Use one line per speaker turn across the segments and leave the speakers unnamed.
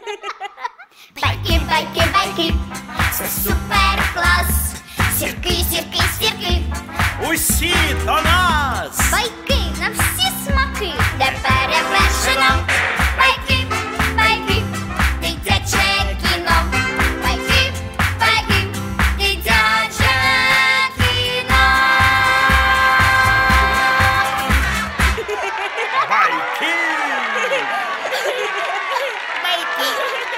Байки, байки, байки, це супер клас. Сірки, сірки, сірки,
усі до нас.
байки на всі смаки, де перевершено. Байки, байки, дитяче кіно. Байки, байки, дитяче кіно.
Байки.
Байки.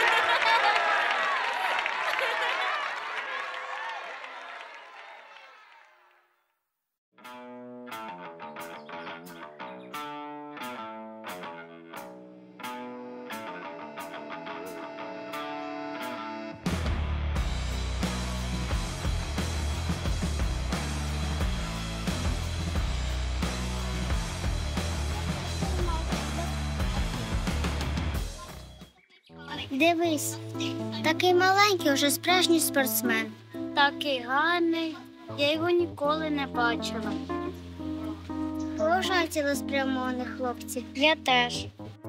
Дивись, такий маленький, уже справжній спортсмен.
Такий гарний, я його ніколи не бачила.
Поважаю цілеспрямованих хлопців.
Я теж.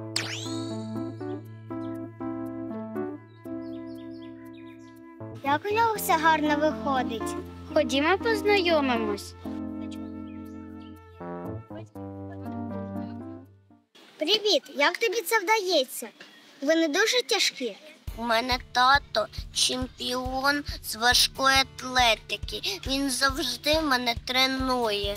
Як у нього все гарно виходить.
Ходімо познайомимось.
Привіт, як тобі це вдається? Ви не дуже тяжкі?
У мене тато чемпіон з важкої атлетики. Він завжди мене тренує.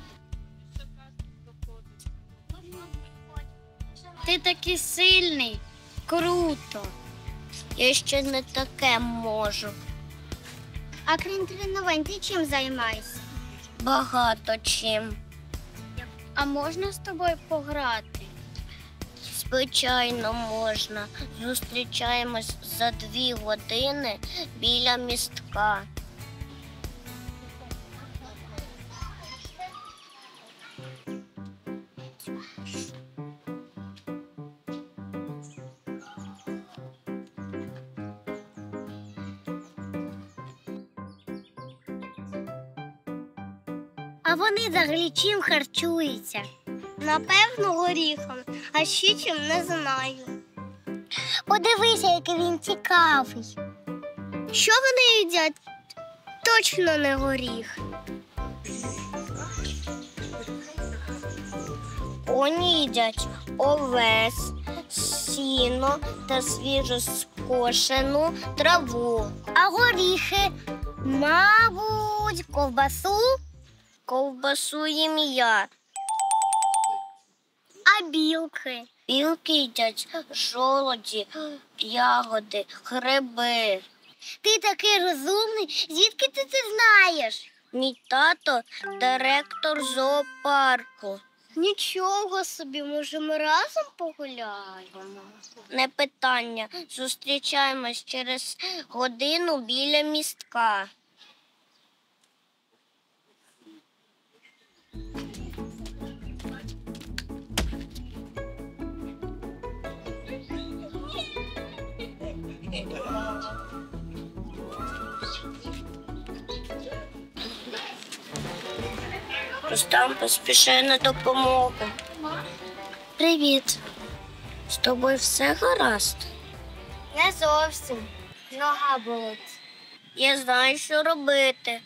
Ти такий сильний. Круто.
Я ще не таке можу.
А крім тренувань, ти чим займаєшся?
Багато чим.
А можна з тобою пограти?
Звичайно, можна. Зустрічаємось за 2 години біля містка.
А вони взагалі чим харчуються? Напевно, горіхом, а ще чим не знаю. Подивися, який він цікавий. Що вони їдять? Точно не горіх.
Вони їдять овес, сіно та свіжоскошену траву.
А горіхи, мабуть, ковбасу,
Ковбасу їм я.
а білки.
Білки їдять жолоді, ягоди, гриби.
Ти такий розумний, звідки ти це знаєш?
Мій тато – директор зоопарку.
Нічого собі, може, ми разом погуляємо?
Не питання. Зустрічаємось через годину біля містка. Рустам поспішає на допомогу.
Привіт.
З тобою все гаразд?
Не зовсім. Нога болить.
Я знаю, що робити.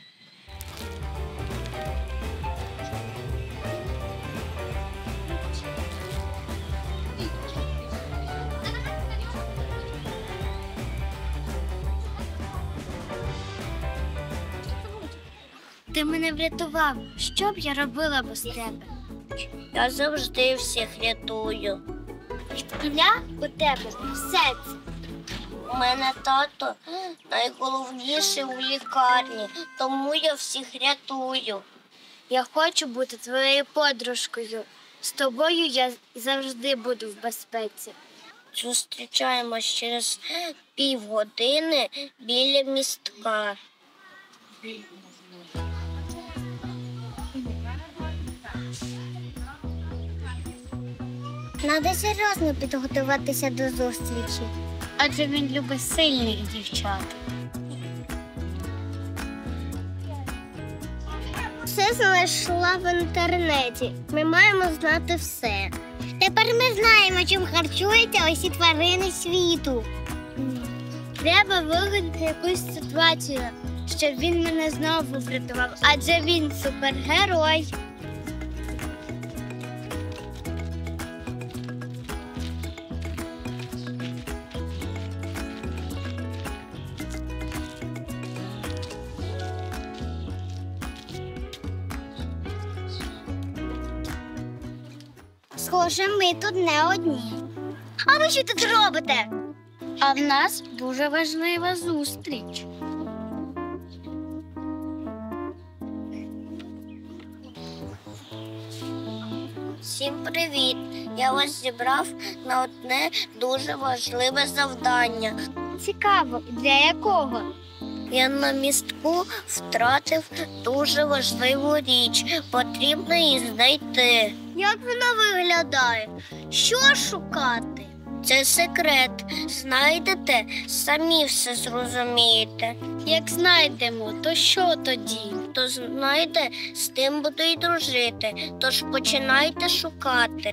Ти мене врятував. Що б я робила без тебе?
Я завжди всіх рятую.
Я у тебе все це.
У мене тато найголовніший у лікарні, тому я всіх рятую.
Я хочу бути твоєю подружкою. З тобою я завжди буду в безпеці.
Зустрічаємось через півгодини біля містка.
Надо серйозно підготуватися до зустрічі.
Адже він любить сильних дівчат.
Все знайшла в інтернеті. Ми маємо знати все. Тепер ми знаємо, чим харчуються усі тварини світу. Треба вигадати якусь ситуацію, щоб він мене знову врятував, адже він супергерой. Схоже, ми тут не одні. А ви що тут робите?
А в нас дуже важлива зустріч.
Всім привіт! Я вас зібрав на одне дуже важливе завдання.
Цікаво, для якого?
Я на містку втратив дуже важливу річ. Потрібно її знайти.
Як вона виглядає? Що шукати?
Це секрет. Знайдете, самі все зрозумієте.
Як знайдемо, то що тоді?
Хто знайде, з тим буду й дружити. Тож починайте шукати.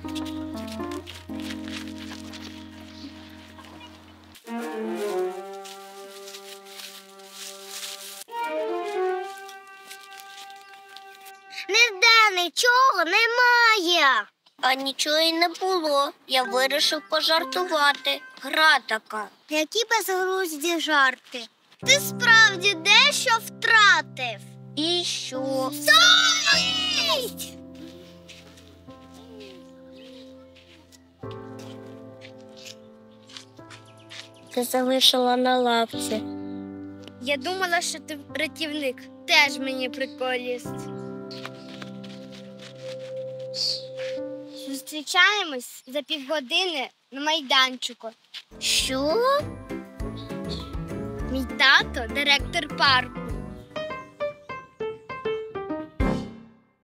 Ніде нічого немає.
А нічого й не було. Я вирішив пожартувати. Гра така.
Які безглузді жарти. Ти справді дещо втратив.
І що?
Совість!
Ти залишила на лавці.
Я думала, що ти рятівник. Теж мені приколіст. Зустрічаємось за півгодини на майданчику.
Що?
Мій тато – директор парку.